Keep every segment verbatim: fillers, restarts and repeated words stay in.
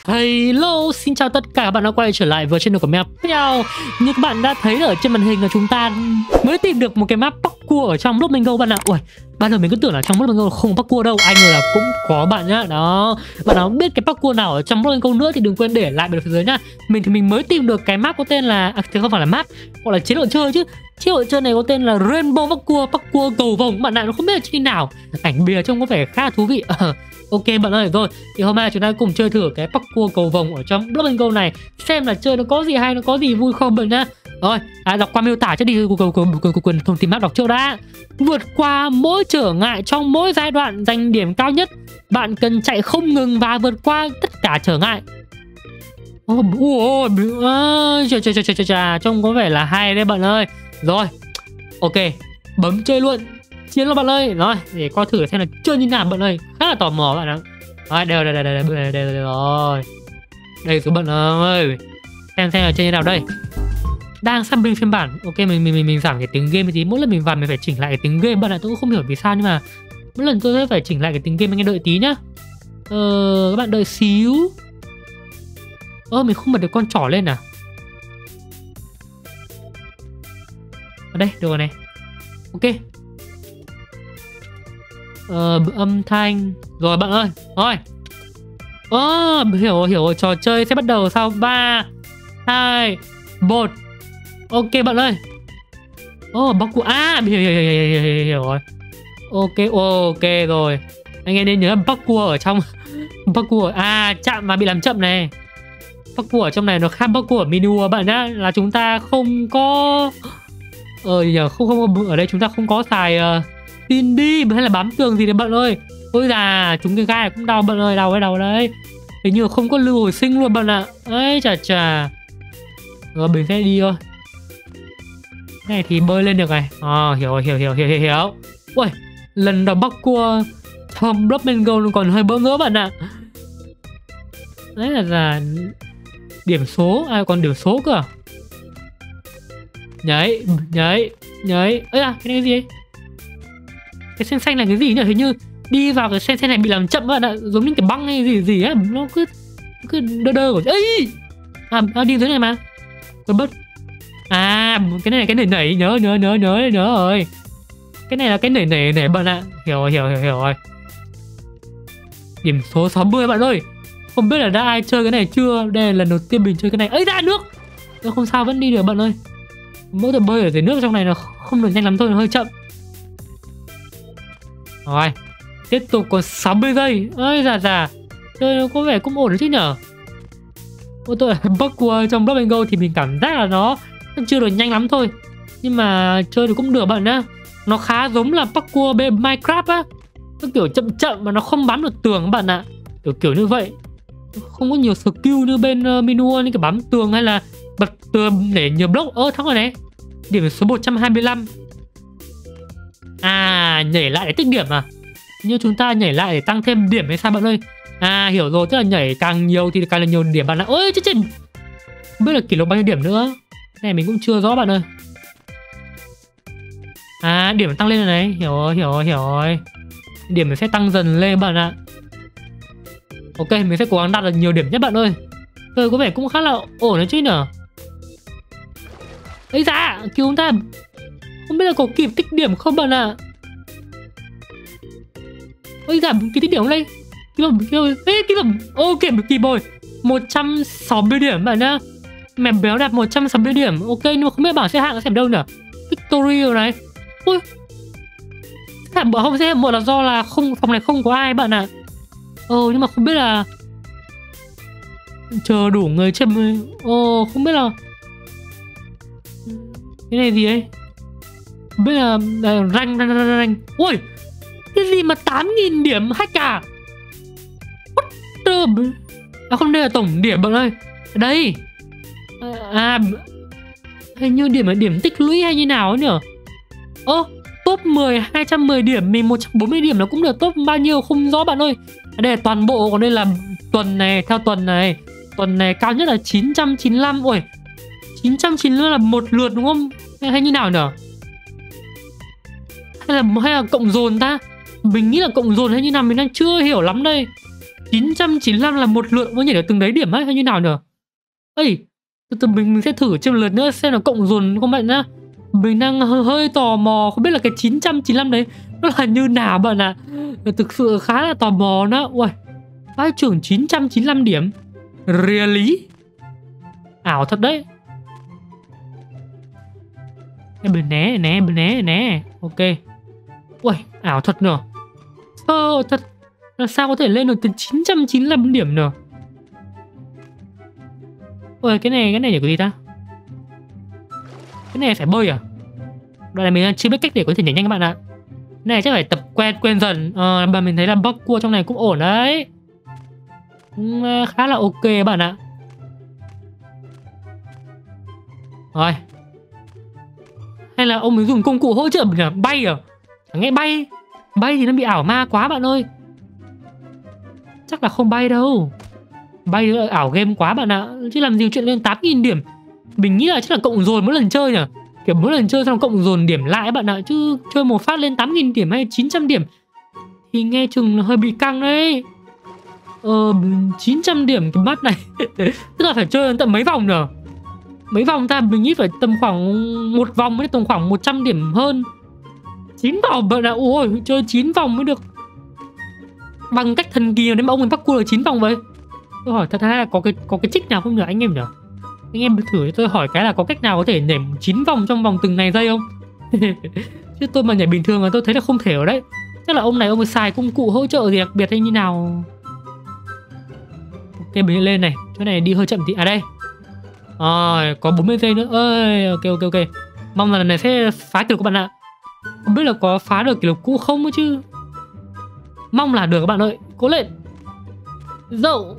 Hello, xin chào tất cả các bạn đã quay trở lại với channel của Mèo. Như các bạn đã thấy ở trên màn hình là chúng ta mới tìm được một cái map parkour ở trong Blockman Go bạn ạ. Ui, ban đầu mình cứ tưởng là trong Blockman Go không parkour đâu, ai ngờ là cũng có bạn nhá. Đó, bạn nào biết cái parkour nào ở trong Blockman Go nữa thì đừng quên để lại bên phía dưới nhá. Mình thì mình mới tìm được cái map có tên là à, thì không phải là map, gọi là chế độ chơi chứ. Chế độ chơi này có tên là Rainbow Parkour, parkour cầu vồng bạn ạ. Nó không biết là như nào. Ảnh bìa trông có vẻ khá thú vị. Ok bạn ơi, rồi thì hôm nay chúng ta cùng chơi thử cái parkour cầu vồng ở trong Blockman Go này, xem là chơi nó có gì hay, nó có gì vui không bạn nhá. Rồi, à, đọc qua miêu tả cho đi, quyền thông tin map đọc trước đã. Vượt qua mỗi trở ngại trong mỗi giai đoạn, giành điểm cao nhất. Bạn cần chạy không ngừng và vượt qua tất cả trở ngại. Ôi, ôi, chà chà chà chà chà, trông có vẻ là hay đấy bạn ơi. Rồi, ok, bấm chơi luôn. Chiến luôn bạn ơi. Rồi, để coi thử xem là chơi như nào bạn ơi. Khá là tò mò bạn ạ. Rồi, đều đây đây đây đây đây rồi. Đây số bạn ơi. Xem xem là chơi như nào đây. Đang sắp binh phiên bản. Ok, mình mình mình mình giảm cái tiếng game tí. Mỗi lần mình vào mình phải chỉnh lại cái tiếng game bạn ạ. Tôi cũng không hiểu vì sao nhưng mà mỗi lần tôi sẽ phải chỉnh lại cái tiếng game, anh em đợi tí nhá. Ờ, các bạn đợi xíu. Ơ, mình không bật được con trỏ lên à? Ở đây, được rồi này. Ok. Ờ, âm thanh. Rồi bạn ơi. Rồi. Ơ, hiểu hiểu rồi. Trò chơi sẽ bắt đầu sau ba hai một. Ok bạn ơi. Ồ, bóc của à, hiểu, hiểu, hiểu, hiểu, hiểu, hiểu rồi. Ok, ok rồi. Anh em nên nhớ parkour ở trong parkour à, chạm mà bị làm chậm này. Parkour ở trong này nó khác parkour ở mini world bạn nhá, là chúng ta không có ờ giờ không không ở đây chúng ta không có xài uh, tin đi hay là bám tường gì đấy bạn ơi. Ôi già, chúng cái gai cũng đau bạn ơi, đau cái đầu đấy. Hình như không có lưu hồi sinh luôn bạn ạ. Ấy chà chà. Rồi mình sẽ đi thôi. Cái này thì bơi lên được này. À, hiểu hiểu hiểu hiểu hiểu hiểu. Ui, lần đầu parkour trong Blockman Go nó còn hơi bỡ ngỡ bạn ạ. Đấy là là điểm số, ai à, còn điểm số cơ à? Nhảy, nhảy, nhảy. Ây à, cái này cái gì ấy? Cái sen xanh là cái gì nhỉ? Hình như đi vào cái sen xanh này bị làm chậm bạn ạ, giống như cái băng hay gì gì á, nó cứ cứ đơ đơ của ấy. À, à, đi dưới này mà. Quên bớt. À, cái này là cái nảy nảy, nhớ nhớ nhớ nhớ nhớ rồi. Cái này là cái nảy nảy nảy bạn ạ. Hiểu hiểu hiểu hiểu rồi. Điểm số sáu mươi bạn ơi. Không biết là đã ai chơi cái này chưa? Đây là lần đầu tiên mình chơi cái này. Ấy ra nước. Nó không sao, vẫn đi được bạn ơi. Mỗi lần bơi ở dưới nước trong này nó không được nhanh lắm thôi, nó hơi chậm. Rồi, tiếp tục còn sáu mươi giây. Ơi già già, chơi nó có vẻ cũng ổn đấy chứ nhở. Ô tôi parkour trong Blockman Go thì mình cảm giác là nó chưa được nhanh lắm thôi, nhưng mà chơi thì cũng được bạn nhá. Nó khá giống là parkour bên Minecraft á. Nó kiểu chậm chậm mà nó không bám được tường bạn ạ. Kiểu kiểu như vậy. Không có nhiều skill như bên uh, menu như cái bám tường hay là bật tường để nhiều block. Ơ thắng rồi đấy. Điểm số một trăm hai mươi lăm. À, nhảy lại để tích điểm à? Như chúng ta nhảy lại để tăng thêm điểm hay sao bạn ơi? À, hiểu rồi, tức là nhảy càng nhiều thì càng là nhiều điểm bạn ạ. Ôi chết chết. Không biết là kỷ lục bao nhiêu điểm nữa. Cái này mình cũng chưa rõ bạn ơi. À, điểm tăng lên rồi này. Hiểu rồi, hiểu rồi, hiểu rồi. Điểm sẽ tăng dần lên bạn ạ. Ok, mình sẽ cố gắng đạt được nhiều điểm nhất bạn ơi. Chơi có vẻ cũng khá là ổn đấy chứ nhở. Ấy da, cứu chúng ta. Không biết là có kịp tích điểm không bạn ạ. Ôi da, kịp tích điểm không đây? Kịp không? Kịp không? Ê, kịp không? Ok, kịp rồi. một trăm sáu mươi điểm bạn nhá. Mèo béo đạt một trăm sáu mươi điểm. Ok, nhưng mà không biết bảng xếp hạng nó xem đâu nhỉ? Victory rồi này. Ui. Xếp hạng không xếp hạng một là do là không phòng này không có ai bạn ạ. Ờ, nhưng mà không biết là chờ đủ người chơi. Ồ, không biết là cái này gì ấy. Không biết là, là rank, rank, rank, rank. Ui, cái gì mà tám nghìn điểm hack à? What the... À không, đây là tổng điểm bạn ơi. Đây. À, à hình như điểm là điểm tích lũy hay như nào ấy nhở. Ơ, top mười, hai trăm mười điểm. Mình một trăm bốn mươi điểm nó cũng được top bao nhiêu không rõ bạn ơi. Đây là toàn bộ, còn đây là tuần này, theo tuần này. Tuần này cao nhất là chín trăm chín mươi lăm. Ui, chín trăm chín mươi lăm là một lượt đúng không? Hay, hay như nào nhở? Hay là, hay là cộng dồn ta? Mình nghĩ là cộng dồn hay như nào mình đang chưa hiểu lắm đây. chín trăm chín mươi lăm là một lượt mới nhảy được từng đấy điểm ấy hay như nào nhỉ? Ây, từ từ mình, mình sẽ thử thêm một lượt nữa xem là cộng dồn không bạn nhá. Mình đang hơi, hơi tò mò không biết là cái chín trăm chín mươi lăm đấy nó là như nào bạn ạ. À. Thực sự khá là tò mò đó. Ui, vai trưởng chín trăm chín mươi lăm điểm. Really? Ảo thật đấy. Em bên né, né, bên né, né. Ok. Ui, ảo thật nhờ. Ờ, thật. Là sao có thể lên được từ chín trăm chín mươi lăm điểm nhờ? Ôi, cái này, cái này để có gì ta? Cái này phải bơi à? Đoạn này mình chưa biết cách để có thể nhảy nhanh các bạn ạ. Cái này chắc phải tập quen quen dần. Ờ, mà mình thấy là bóc cua trong này cũng ổn đấy. Cũng khá là ok các bạn ạ. Rồi. Hay là ông ấy dùng công cụ hỗ trợ mình là bay à? Chẳng nghe bay. Bay thì nó bị ảo ma quá bạn ơi. Chắc là không bay đâu. Bay là ảo game quá bạn ạ. Chứ làm gì chuyện lên tám nghìn điểm. Mình nghĩ là chắc là cộng dồn mỗi lần chơi nhỉ. Kiểu mỗi lần chơi xong cộng dồn điểm lại bạn ạ. Chứ chơi một phát lên tám nghìn điểm hay chín trăm điểm thì nghe chừng hơi bị căng đấy. Ờ, chín trăm điểm cái mắt này. Tức là phải chơi tận mấy vòng nhỉ? Mấy vòng ta, mình nghĩ phải tầm khoảng một vòng mới tầm khoảng một trăm điểm hơn. chín vòng bạn ạ. Ôi, chơi chín vòng mới được. Bằng cách thần kỳ nào đấy mà ông ấy bắt cua được chín vòng vậy? Tôi hỏi thật hay là có cái có cái trick nào không nhỉ anh em nhỉ? Anh em thử tôi hỏi cái là có cách nào có thể nhảy chín vòng trong vòng từng này giây không? Chứ tôi mà nhảy bình thường là tôi thấy là không thể ở đấy. Chắc là ông này ông ấy xài công cụ hỗ trợ gì đặc biệt hay như nào. Ok, mình lên này. Chỗ này đi hơi chậm tí. À đây. Rồi, có bốn mươi giây nữa. Ơi, ok ok ok. Mong là lần này sẽ phá kỷ lục các bạn ạ. Không biết là có phá được kỷ lục cũ không ấy chứ. Mong là được các bạn ơi. Cố lên. Dậu.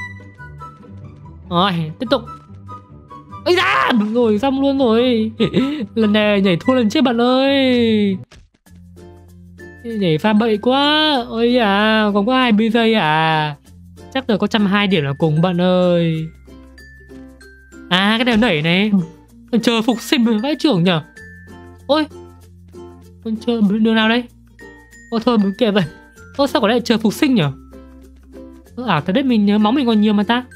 Rồi, tiếp tục. Ây da, đúng rồi, xong luôn rồi. Lần này nhảy thua lần trước bạn ơi. Nhảy pha bậy quá. Ôi à, còn có hai mươi giây à. Chắc là có một trăm hai mươi điểm là cùng bạn ơi. À, cái này nảy này. Chờ phục sinh vãi trưởng nhở. Ôi, con chờ đường nào đây? Ôi thôi mình kệ vậy. Ôi sao có lại chờ phục sinh nhở? À thật đấy, mình nhớ máu mình còn nhiều mà ta.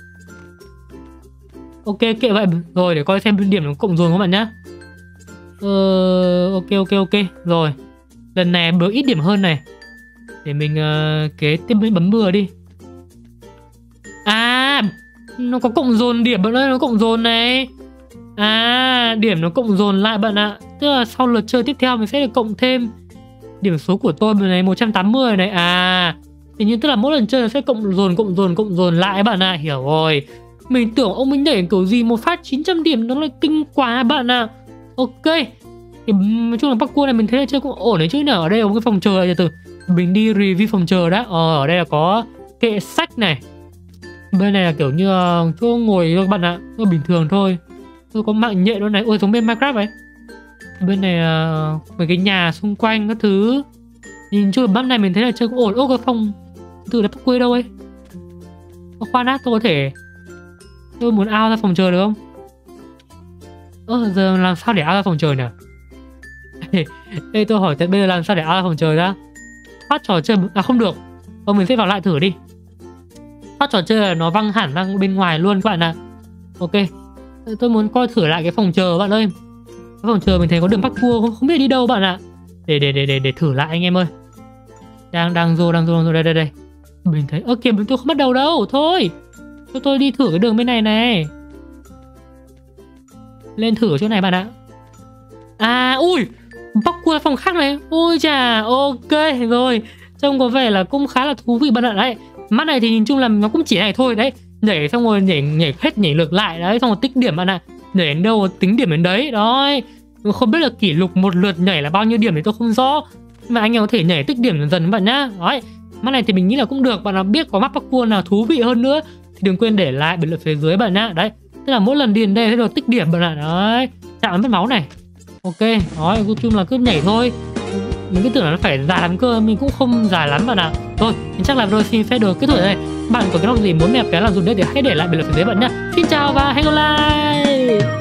Ok kệ vậy. Rồi để coi xem điểm nó cộng dồn các bạn nhá. Ờ, ok ok ok. Rồi, lần này được ít điểm hơn này. Để mình uh, kế tiếp bấm bừa đi. À, nó có cộng dồn điểm bạn ơi, nó cộng dồn này. À, điểm nó cộng dồn lại bạn ạ. Tức là sau lượt chơi tiếp theo mình sẽ được cộng thêm điểm số của tôi này, một trăm tám mươi này. À, thì như tức là mỗi lần chơi nó sẽ cộng dồn cộng dồn cộng dồn lại bạn ạ. Hiểu rồi. Mình tưởng ông mình nhảy kiểu gì một phát chín trăm điểm nó lại kinh quá bạn ạ. Ok. Thì nói chung là parkour này mình thấy là chơi cũng ổn đấy chứ nhở. Ở đây có cái phòng chờ này, từ mình đi review phòng chờ đã. Ờ, ở đây là có kệ sách này. Bên này là kiểu như uh, chỗ ngồi thôi các bạn ạ. Nó bình thường thôi. Tôi có mạng nhện luôn này. Ôi giống bên Minecraft ấy. Bên này uh, mấy cái nhà xung quanh các thứ. Nhìn chung là bắp này mình thấy là chơi cũng ổn. Ô cái phòng từ là parkour đâu ấy. Ô, khoan á, tôi có thể tôi muốn out ra phòng chờ được không? Ơ giờ làm sao để out ra phòng chờ nhỉ? Đây tôi hỏi bây giờ làm sao để out ra phòng chờ ra? Phát trò chơi à không được. Thôi mình sẽ vào lại thử đi. Phát trò chơi là nó văng hẳn ra bên ngoài luôn các bạn ạ. Ok. Tôi muốn coi thử lại cái phòng chờ bạn ơi. Cái phòng chờ mình thấy có đường parkour không, không biết đi đâu bạn ạ. Để để để để để thử lại anh em ơi. Đang đang vô đang vô đây đây đây. Mình thấy ơ kìa, tôi không bắt đầu đâu. Thôi. Cho tôi đi thử cái đường bên này này. Lên thử chỗ này bạn ạ. À ui, parkour phòng khác này. Ôi chà, ok rồi. Trông có vẻ là cũng khá là thú vị bạn ạ đấy. Mắt này thì nhìn chung là nó cũng chỉ này thôi đấy. Nhảy xong rồi nhảy nhảy hết nhảy ngược lại đấy, xong rồi tích điểm bạn ạ. Nhảy đến đâu tính điểm đến đấy. Đấy. Không biết là kỷ lục một lượt nhảy là bao nhiêu điểm thì tôi không rõ. Nhưng mà anh em có thể nhảy tích điểm dần dần các bạn nhá. Đấy. Mắt này thì mình nghĩ là cũng được. Bạn nào biết có mắt parkour nào thú vị hơn nữa thì đừng quên để lại bình luận phía dưới bạn nhá. Đấy. Tức là mỗi lần đi đến đây sẽ được tích điểm bạn ạ. Đấy. Chạm đến mất máu này. Ok. Đấy. Nói chung là cứ nhảy thôi. Mình cứ tưởng là nó phải dài lắm cơ. Mình cũng không dài lắm bạn ạ. Thôi, chắc là video xin phép được kết thúc ở đây. Bạn có cái nào gì muốn mẹp cái làm dùng đây thì hãy để lại bình luận phía dưới bạn nhá. Xin chào và hẹn gặp lại.